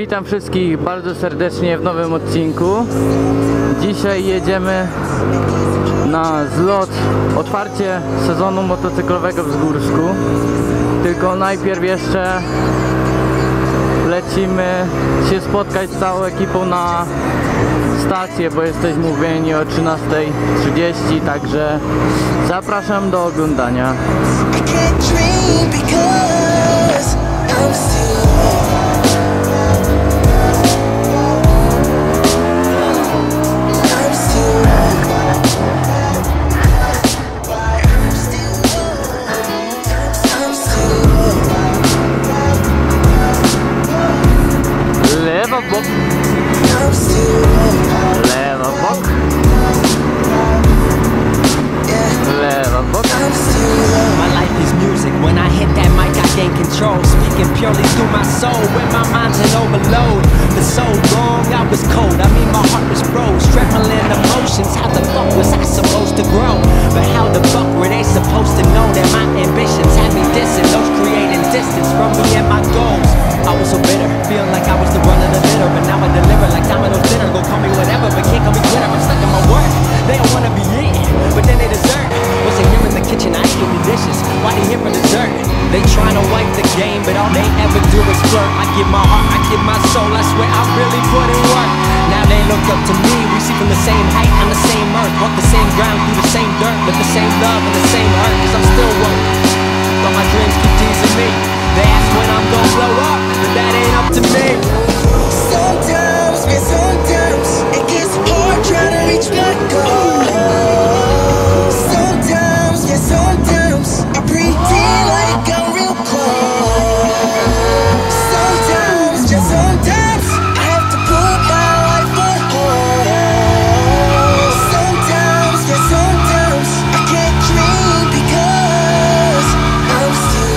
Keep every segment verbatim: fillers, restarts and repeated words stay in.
Witam wszystkich bardzo serdecznie w nowym odcinku. Dzisiaj jedziemy na zlot, otwarcie sezonu motocyklowego w Zgórsku. Tylko najpierw jeszcze lecimy się spotkać z całą ekipą na stację, bo jesteśmy umówieni o trzynastej trzydzieści, także zapraszam do oglądania. Lewo w bok. Lewo w bok. Lewo w bok. My life is music. When I hit that mic, I gain control. Speaking purely through my soul. When my mind's in overload. For so long, I was cold. I mean, my heart was froze. Trembling emotions. How the fuck was I supposed to grow? But how the fuck were they supposed to know that my ambitions had me dissing? Those creating distance from me and my goals. I was so bitter, feeling like I was the run of the litter. But now I deliver like domino dinner. Go call me whatever, but can't call me quitter. I'm stuck in my work. They don't wanna be eating, but then they desert. Wasn't here in the kitchen, I ain't doing dishes. Why they here for dessert? They tryna wipe the game, but all they ever do is flirt. I give my heart, I give my soul. I swear I really put in work. Now they look up to me. We see from the same height on the same earth. Walk the same ground through the same dirt, with the same love and the same hurt. Cause I'm still working, but my dreams keep teasing me. They ask when I'm gon' blow up, but that ain't up to me. Sometimes, man, sometimes it gets hard trying to reach my goal. Sometimes, yeah, sometimes I pretend like I'm real close. Sometimes, just sometimes I have to put my life on hold. Sometimes, yeah, sometimes I can't dream because I'm still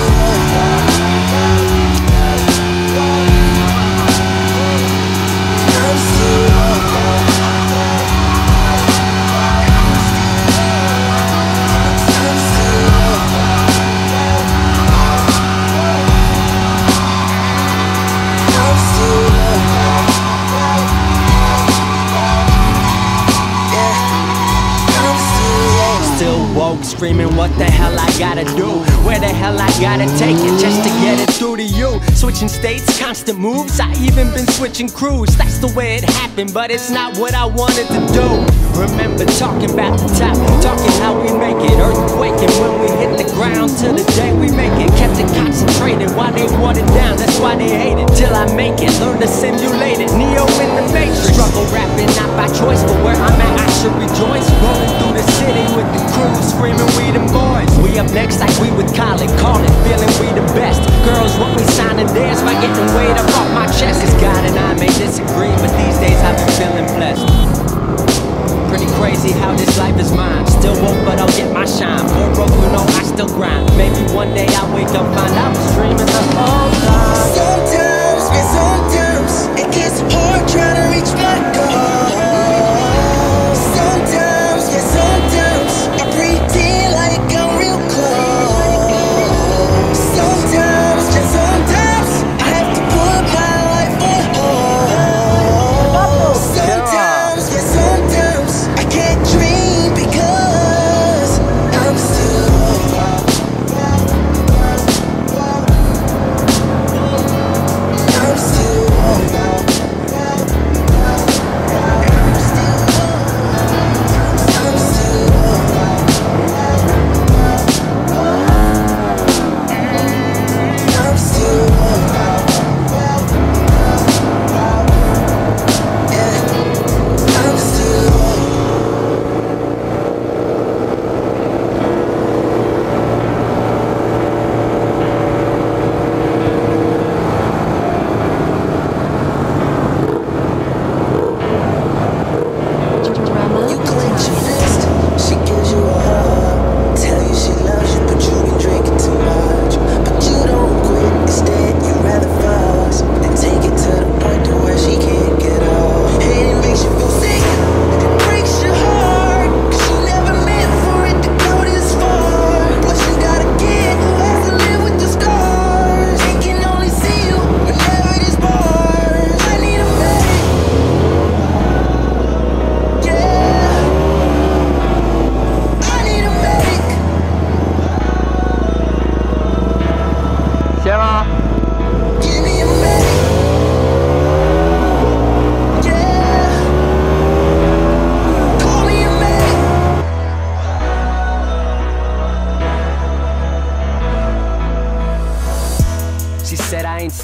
screaming, what the hell I gotta do? Where the hell I gotta take it just to get it through to you? Switching states, constant moves, I even been switching crews. That's the way it happened, but it's not what I wanted to do. Remember talking about the top, talking how we make it. Earthquaking when we hit the ground, till the day we make it. Kept it concentrated while they watered down, that's why they hate it. Till I make it, learn to simulate it. Neo in the Matrix. Struggle rapping, not by choice, but where I'm at I should rejoice. Rolling through the city with the crew, screaming we them boys. We up next like we with Colin, calling, feeling we the best. Girls want me signing theirs by getting weight up off my chest. Cause God and I may disagree, but these days I've been feeling blessed. Pretty crazy how this life is mine. Still woke, but I'll get my shine. More broke, you know I still grind. Maybe one day I'll wake up, find I was dreaming the whole time. Sometimes, man, sometimes it gets hard trying to reach my goal. Sometimes, yeah, sometimes I pretend like I'm real close. Sometimes, just sometimes I have to put my life on hold. Sometimes, yeah, sometimes I can't dream because I'm still I'm still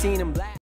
seen him black.